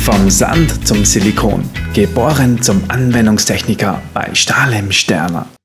Vom Sand zum Silikon. Geboren zum Anwendungstechniker bei Stahlem Sterner.